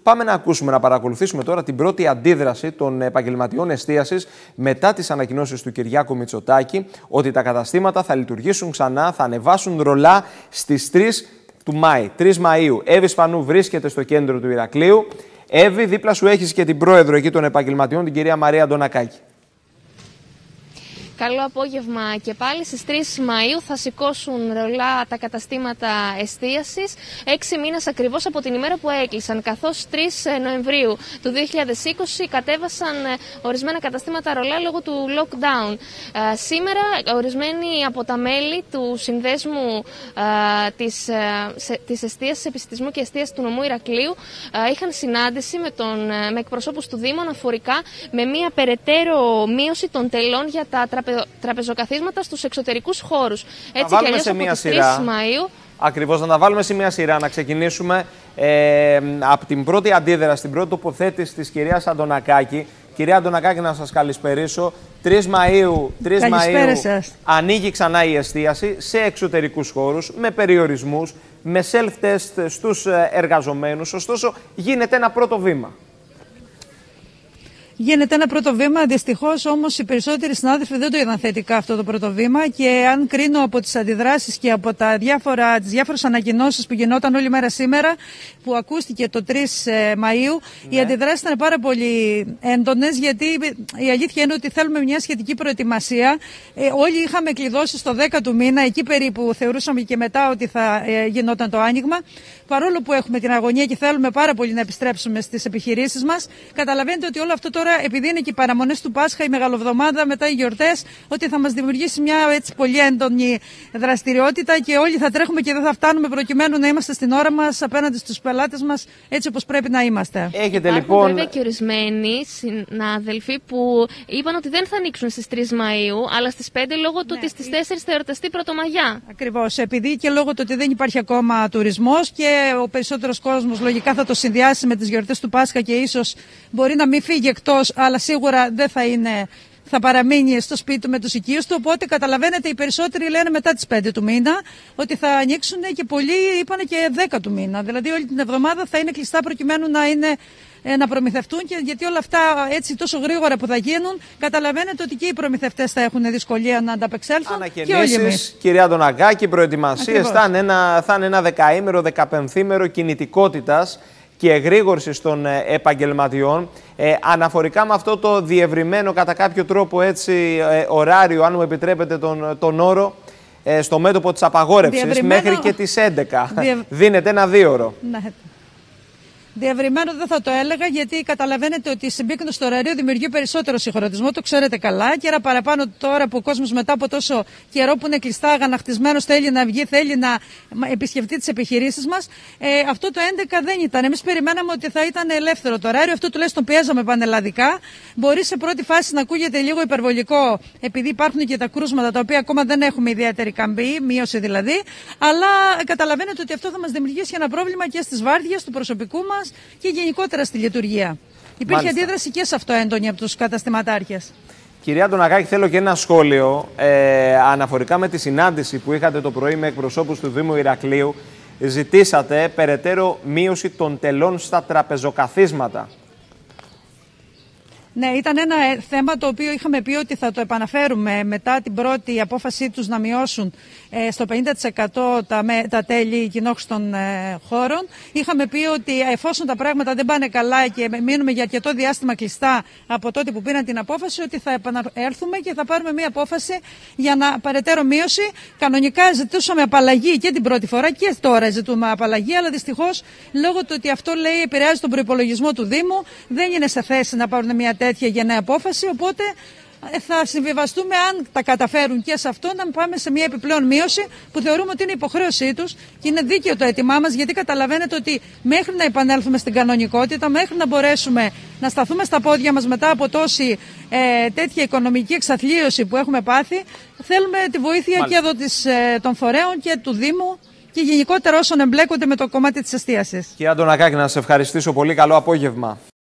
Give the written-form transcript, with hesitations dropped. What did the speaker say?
Πάμε να ακούσουμε, να παρακολουθήσουμε τώρα την πρώτη αντίδραση των επαγγελματιών εστίασης μετά τις ανακοινώσεις του Κυριάκου Μητσοτάκη ότι τα καταστήματα θα λειτουργήσουν ξανά, θα ανεβάσουν ρολά στις 3 του Μάη, 3 Μαΐου. Εύη Σπανού βρίσκεται στο κέντρο του Ηρακλείου. Εύη, δίπλα σου έχεις και την πρόεδρο εκεί των επαγγελματιών, την κυρία Μαρία Αντωνακάκη. Καλό απόγευμα και πάλι. Στις 3 Μαΐου θα σηκώσουν ρολά τα καταστήματα εστίασης, 6 μήνες ακριβώς από την ημέρα που έκλεισαν, καθώς 3 Νοεμβρίου του 2020 κατέβασαν ορισμένα καταστήματα ρολά λόγω του lockdown. Σήμερα ορισμένοι από τα μέλη του Συνδέσμου της Εστίασης, Επισιτισμού και Εστίασης του νομού Ηρακλείου είχαν συνάντηση με εκπροσώπους του Δήμου αναφορικά με μια περαιτέρω μείωση των τελών για τα τραπεζοκαθίσματα στους εξωτερικούς χώρους. Έτσι κι αλλιώς από τις 3 Μαΐου. Ακριβώς, να τα βάλουμε σε μια σειρά, να ξεκινήσουμε από την πρώτη αντίδραση, την πρώτη τοποθέτηση της κυρίας Αντωνακάκη. Κυρία Αντωνακάκη, να σας καλησπερίσω. 3 Μαΐου ανοίγει ξανά η εστίαση σε εξωτερικούς χώρους, με περιορισμούς, με self-test στους εργαζομένους. Ωστόσο, γίνεται ένα πρώτο βήμα. Γίνεται ένα πρώτο βήμα. Δυστυχώς όμως οι περισσότεροι συνάδελφοι δεν το είδαν θετικά αυτό το πρώτο βήμα και αν κρίνω από τις αντιδράσεις και από τις διάφορες ανακοινώσεις που γινόταν όλη μέρα σήμερα, που ακούστηκε το 3 Μαΐου, οι αντιδράσεις ήταν πάρα πολύ έντονες, γιατί η αλήθεια είναι ότι θέλουμε μια σχετική προετοιμασία. Όλοι είχαμε κλειδώσει στο 10 του μήνα, εκεί περίπου θεωρούσαμε και μετά ότι θα γινόταν το άνοιγμα. Παρόλο που έχουμε την αγωνία και θέλουμε πάρα πολύ να επιστρέψουμε στις επιχειρήσεις μας, καταλαβαίνετε ότι όλο αυτό τώρα, επειδή είναι και οι παραμονές του Πάσχα, η Μεγαλοβδομάδα, μετά οι γιορτές, ότι θα μας δημιουργήσει μια έτσι πολύ έντονη δραστηριότητα και όλοι θα τρέχουμε και δεν θα φτάνουμε προκειμένου να είμαστε στην ώρα μας απέναντι στους πελάτες μας έτσι όπως πρέπει να είμαστε. Έχετε λοιπόν. Βέβαια και ορισμένοι συνάδελφοι που είπαν ότι δεν θα ανοίξουν στις 3 Μαΐου, αλλά στις 5 λόγω του ότι στις 4 θα εορταστεί Πρωτομαγιά. Ακριβώς. Επειδή και λόγω του ότι δεν υπάρχει ακόμα τουρισμός και ο περισσότερος κόσμος λογικά θα το συνδυάσει με τις γιορτές του Πάσχα και ίσως μπορεί να μην φύγει εκτός, αλλά σίγουρα δεν θα είναι, θα παραμείνει στο σπίτι του με τους οικείους του. Οπότε καταλαβαίνετε, οι περισσότεροι λένε μετά τις 5 του μήνα ότι θα ανοίξουν και πολλοί είπαν και 10 του μήνα. Δηλαδή όλη την εβδομάδα θα είναι κλειστά προκειμένου να προμηθευτούν, και γιατί όλα αυτά έτσι τόσο γρήγορα που θα γίνουν, καταλαβαίνετε ότι και οι προμηθευτές θα έχουν δυσκολία να ανταπεξέλθουν. Και όλοι εμείς. Κυρία Αντωνακάκη, προετοιμασίες θα είναι ένα 10ήμερο, 15ήμερο κινητικότητας και εγρήγορσης των επαγγελματιών. Αναφορικά με αυτό το διευρυμένο κατά κάποιο τρόπο έτσι ωράριο, αν μου επιτρέπετε τον όρο, στο μέτωπο της απαγόρευσης μέχρι και τις 11. Δίνεται ένα 2ωρο. Ναι. Διευρυμένο δεν θα το έλεγα, γιατί καταλαβαίνετε ότι η συμπίκνωση του ωραρίου δημιουργεί περισσότερο συγχρονισμό, το ξέρετε καλά. Και ένα παραπάνω τώρα που ο κόσμος μετά από τόσο καιρό που είναι κλειστά, αγανακτισμένος, θέλει να βγει, θέλει να επισκεφτεί τις επιχειρήσεις μας. Αυτό το 11 δεν ήταν. Εμείς περιμέναμε ότι θα ήταν ελεύθερο το ωράριο. Αυτό τουλάχιστον πιέζαμε πανελλαδικά. Μπορεί σε πρώτη φάση να ακούγεται λίγο υπερβολικό, επειδή υπάρχουν και τα κρούσματα τα οποία ακόμα δεν έχουμε ιδιαίτερη καμπή, μείωση δηλαδή. Αλλά καταλαβαίνετε ότι αυτό θα μας δημιουργήσει ένα πρόβλημα και στις βάρδιες του προσωπικού μας και γενικότερα στη λειτουργία. Υπήρχε αντίδραση και σε αυτό έντονη από τους καταστηματάρχες. Κυρία Αντωνακάκη, θέλω και ένα σχόλιο αναφορικά με τη συνάντηση που είχατε το πρωί με εκπροσώπους του Δήμου Ηρακλείου. Ζητήσατε περαιτέρω μείωση των τελών στα τραπεζοκαθίσματα. Ναι, ήταν ένα θέμα το οποίο είχαμε πει ότι θα το επαναφέρουμε μετά την πρώτη απόφασή τους να μειώσουν στο 50% τα τέλη κοινόχρηστων χώρων. Είχαμε πει ότι εφόσον τα πράγματα δεν πάνε καλά και μείνουμε για αρκετό διάστημα κλειστά από τότε που πήραν την απόφαση, ότι θα επανέλθουμε και θα πάρουμε μια απόφαση για να παρετέρω μείωση. Κανονικά ζητούσαμε απαλλαγή και την πρώτη φορά και τώρα ζητούμε απαλλαγή, αλλά δυστυχώς λόγω του ότι αυτό λέει επηρεάζει τον προϋπολογισμό του Δήμου, δεν είναι σε θέση να πάρουν μια τέτοια γενναία απόφαση, οπότε θα συμβιβαστούμε, αν τα καταφέρουν και σε αυτό, να πάμε σε μια επιπλέον μείωση που θεωρούμε ότι είναι υποχρέωσή τους και είναι δίκαιο το αίτημά μας, γιατί καταλαβαίνετε ότι μέχρι να επανέλθουμε στην κανονικότητα, μέχρι να μπορέσουμε να σταθούμε στα πόδια μας μετά από τόση τέτοια οικονομική εξαθλίωση που έχουμε πάθει, θέλουμε τη βοήθεια και εδώ των φορέων και του Δήμου και γενικότερα όσων εμπλέκονται με το κομμάτι της εστίασης. Κύριε Αντωνακάκη, να σας ευχαριστήσω πολύ. Καλό απόγευμα.